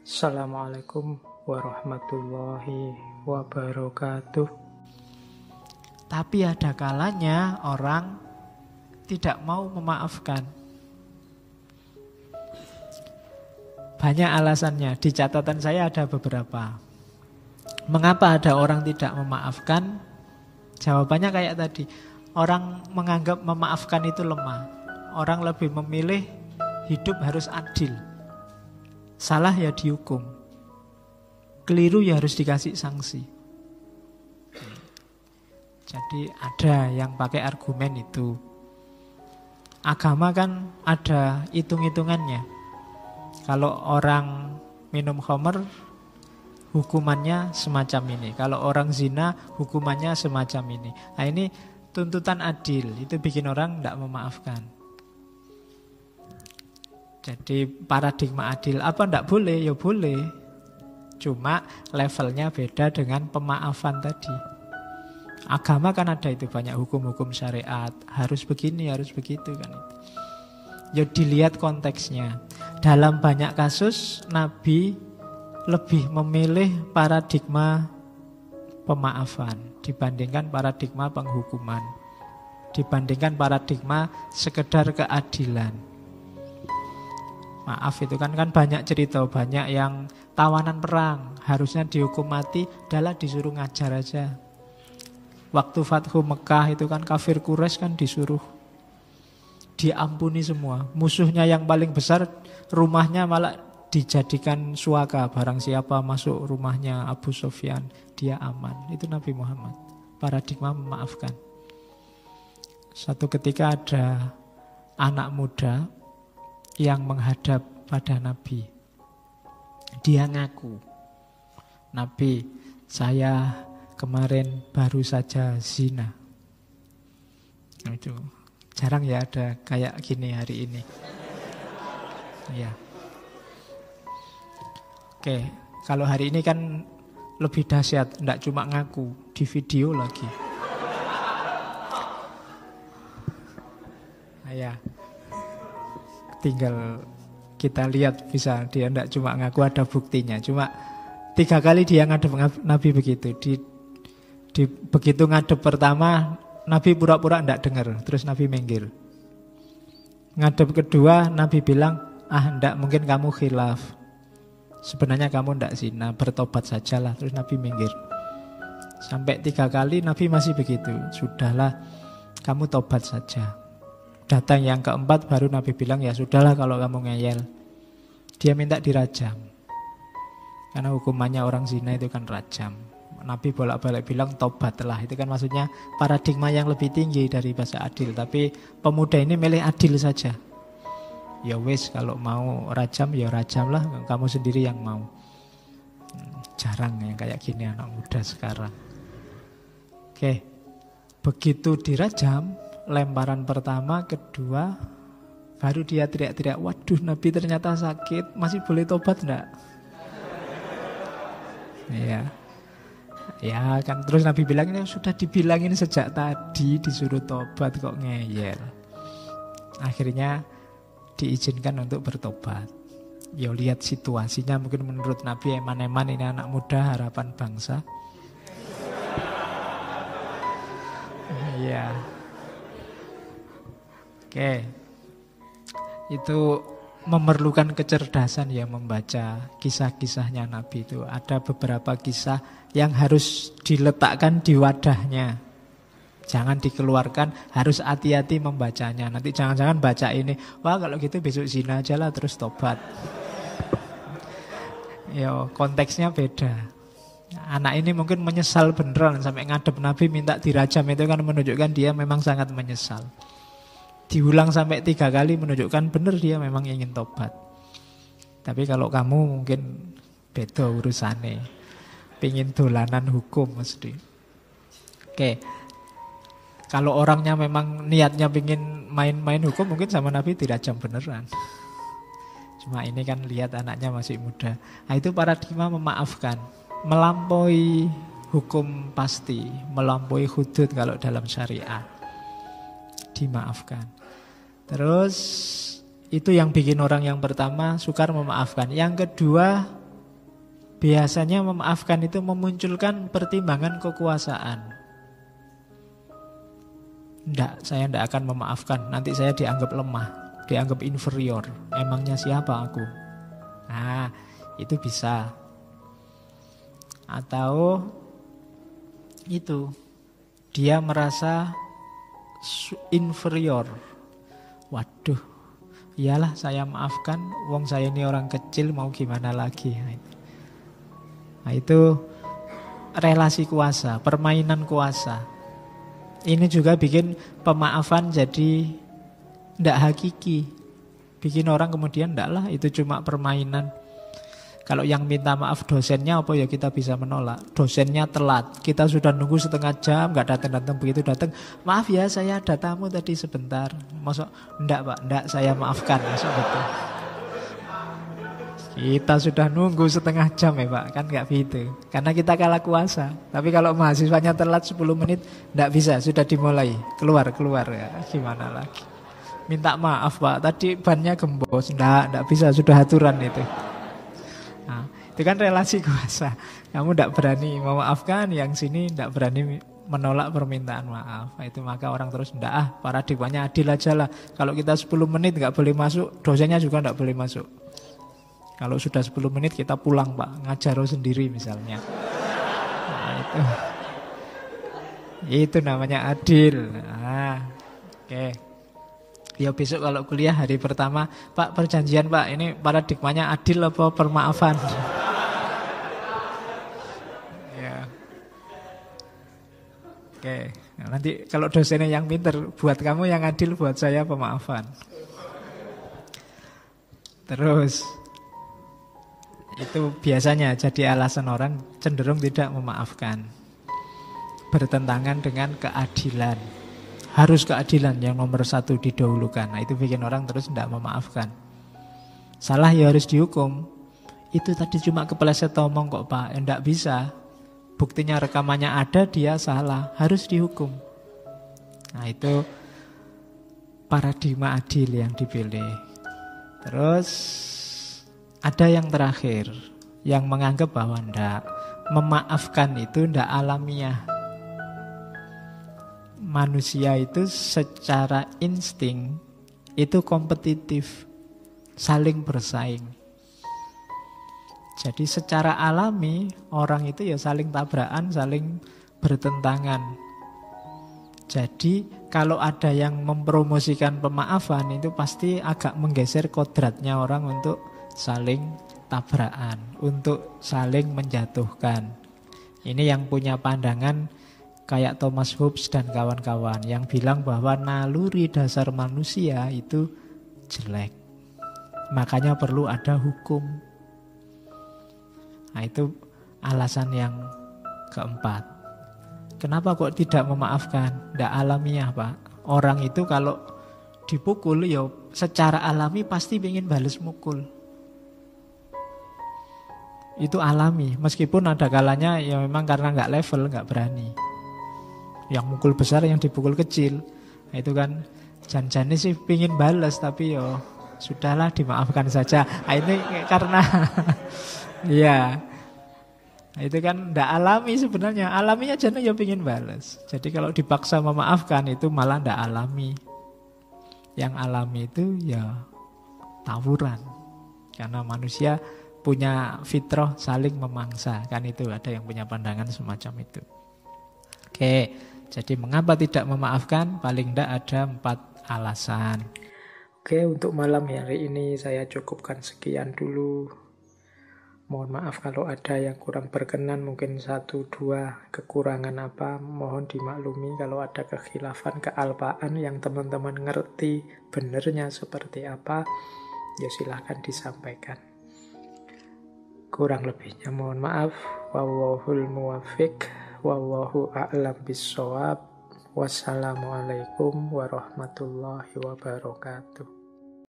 Assalamualaikum warahmatullahi wabarakatuh. Tapi ada kalanya orang tidak mau memaafkan. Banyak alasannya, di catatan saya ada beberapa. Mengapa ada orang tidak memaafkan? Jawabannya kayak tadi. Orang menganggap memaafkan itu lemah. Orang lebih memilih hidup harus adil. Salah ya dihukum, keliru ya harus dikasih sanksi. Jadi ada yang pakai argumen itu. Agama kan ada hitung-hitungannya. Kalau orang minum khamr, hukumannya semacam ini. Kalau orang zina, hukumannya semacam ini. Nah ini tuntutan adil, itu bikin orang tidak memaafkan. Jadi paradigma adil apa ndak boleh? Ya boleh. Cuma levelnya beda dengan pemaafan tadi. Agama kan ada itu banyak hukum-hukum syariat, harus begini, harus begitu kan itu. Ya dilihat konteksnya. Dalam banyak kasus Nabi lebih memilih paradigma pemaafan dibandingkan paradigma penghukuman, dibandingkan paradigma sekedar keadilan. Maaf itu kan banyak cerita, banyak yang tawanan perang, harusnya dihukum mati, adalah disuruh ngajar aja. Waktu Fathu Mekah itu kan kafir Quraisy kan disuruh diampuni semua. Musuhnya yang paling besar, rumahnya malah dijadikan suaka. Barang siapa masuk rumahnya Abu Sufyan, dia aman. Itu Nabi Muhammad, paradigma memaafkan. Satu ketika ada anak muda yang menghadap pada Nabi. Dia ngaku, Nabi, saya kemarin baru saja zina. Nah, itu jarang ya ada kayak gini hari ini. Ya. Oke, kalau hari ini kan lebih dahsyat, enggak cuma ngaku, di video lagi. Nah, ya. Tinggal kita lihat bisa dia tidak cuma ngaku, ada buktinya. Cuma 3 kali dia ngadep Nabi begitu. Begitu ngadep pertama Nabi pura-pura tidak dengar, terus Nabi minggir. Ngadep kedua Nabi bilang, enggak, mungkin kamu khilaf. Sebenarnya kamu tidak zina, bertobat sajalah. Terus Nabi minggir. Sampai 3 kali Nabi masih begitu. Sudahlah, kamu tobat saja. Datang yang keempat baru Nabi bilang, ya sudahlah kalau kamu ngeyel. Dia minta dirajam. Karena hukumannya orang zina itu kan rajam. Nabi bolak-balik bilang tobatlah. Itu kan maksudnya paradigma yang lebih tinggi dari bahasa adil. Tapi pemuda ini milih adil saja. Ya wis, kalau mau rajam ya rajamlah, kamu sendiri yang mau. Jarang yang kayak gini anak muda sekarang. Oke. Begitu dirajam, lemparan pertama, kedua, baru dia teriak-teriak, waduh Nabi ternyata sakit, masih boleh tobat enggak? Ya kan, terus Nabi bilang, ini sudah dibilangin sejak tadi, disuruh tobat kok ngeyel. Akhirnya diizinkan untuk bertobat. Ya lihat situasinya, mungkin menurut Nabi eman-eman ini anak muda harapan bangsa. Iya. Oke, itu memerlukan kecerdasan ya membaca kisah-kisahnya Nabi itu. Ada beberapa kisah yang harus diletakkan di wadahnya. Jangan dikeluarkan, harus hati-hati membacanya. Nanti jangan-jangan baca ini, wah kalau gitu besok zina aja lah terus tobat. Yo, konteksnya beda. Anak ini mungkin menyesal beneran sampai ngadep Nabi minta dirajam, itu kan menunjukkan dia memang sangat menyesal. Diulang sampai 3 kali menunjukkan benar dia memang ingin tobat. Tapi kalau kamu mungkin beda urusannya, pingin dolanan hukum mesti. Oke. Kalau orangnya memang niatnya pingin main-main hukum, mungkin sama Nabi dirajam beneran. Cuma ini kan lihat anaknya masih muda. Nah itu paradigma memaafkan, melampaui hukum pasti, melampaui hudud kalau dalam syariat, dimaafkan. Terus itu yang bikin orang yang pertama sukar memaafkan. Yang kedua biasanya memaafkan itu memunculkan pertimbangan kekuasaan. Saya tidak akan memaafkan, nanti saya dianggap lemah, dianggap inferior. Emangnya siapa aku? Nah, itu bisa. Atau itu, dia merasa inferior. Waduh, iyalah saya maafkan, wong saya ini orang kecil, mau gimana lagi. Nah itu relasi kuasa, permainan kuasa. Ini juga bikin pemaafan jadi tidak hakiki. Bikin orang kemudian tidak lah, itu cuma permainan. Kalau yang minta maaf dosennya apa ya kita bisa menolak. Dosennya telat, kita sudah nunggu setengah jam gak datang-datang, begitu datang, maaf ya saya ada tamu tadi sebentar. Masuk, enggak Pak, enggak saya maafkan. Masuk betul. Kita sudah nunggu setengah jam ya Pak, kan gak gitu. Karena kita kalah kuasa. Tapi kalau mahasiswanya telat 10 menit, enggak bisa, sudah dimulai. Keluar ya, gimana lagi. Minta maaf Pak, tadi bannya gembos. Enggak bisa, sudah aturan itu. Nah, itu kan relasi kuasa. Kamu tidak berani memaafkan, yang sini tidak berani menolak permintaan maaf. Nah, itu maka orang terus tidak, paradigmanya adil aja lah. Kalau kita 10 menit nggak boleh masuk, dosennya juga nggak boleh masuk. Kalau sudah 10 menit kita pulang Pak, ngajar sendiri misalnya. Nah, itu namanya adil. Nah, oke. Ya besok kalau kuliah hari pertama, Pak perjanjian Pak, ini paradigmanya adil apa permaafan? Ya. Oke, nah, nanti kalau dosennya yang pinter, buat kamu yang adil, buat saya pemaafan. Terus, itu biasanya jadi alasan orang cenderung tidak memaafkan. Bertentangan dengan keadilan. Harus keadilan yang nomor satu didahulukan. Nah itu bikin orang terus tidak memaafkan. Salah ya harus dihukum. Itu tadi cuma kepleset omong kok Pak. Tidak bisa. Buktinya rekamannya ada, dia salah. Harus dihukum. Nah itu paradigma adil yang dipilih. Terus ada yang terakhir, yang menganggap bahwa tidak, memaafkan itu tidak alamiah. Manusia itu secara insting itu kompetitif, saling bersaing. Jadi secara alami orang itu ya saling tabrakan, saling bertentangan. Jadi kalau ada yang mempromosikan pemaafan itu pasti agak menggeser kodratnya orang untuk saling tabrakan, untuk saling menjatuhkan. Ini yang punya pandangan kayak Thomas Hobbes dan kawan-kawan yang bilang bahwa naluri dasar manusia itu jelek. Makanya perlu ada hukum. Nah itu alasan yang keempat. Kenapa kok tidak memaafkan? Tidak alamiah Pak. Orang itu kalau dipukul ya secara alami pasti ingin balas mukul. Itu alami. Meskipun ada kalanya ya memang karena nggak level, nggak berani. Yang mukul besar, yang dipukul kecil. Nah, itu kan jan-jannya sih pingin balas, tapi yo sudahlah dimaafkan saja. Nah, ini karena ya, nah, itu kan tidak alami sebenarnya. Alaminya jane ya pingin balas. Jadi kalau dipaksa memaafkan itu malah tidak alami. Yang alami itu ya tawuran. Karena manusia punya fitrah saling memangsa. Kan itu ada yang punya pandangan semacam itu. Oke. Jadi mengapa tidak memaafkan? Paling tidak ada 4 alasan. Oke, untuk malam hari ini saya cukupkan sekian dulu. Mohon maaf kalau ada yang kurang berkenan, mungkin 1-2 kekurangan apa, mohon dimaklumi. Kalau ada kekhilafan, kealpaan yang teman-teman ngerti benernya seperti apa, ya silahkan disampaikan. Kurang lebihnya mohon maaf. Wallahul muwaffiq. Wallahu a'lam bissawab. Wassalamualaikum warahmatullahi wabarakatuh.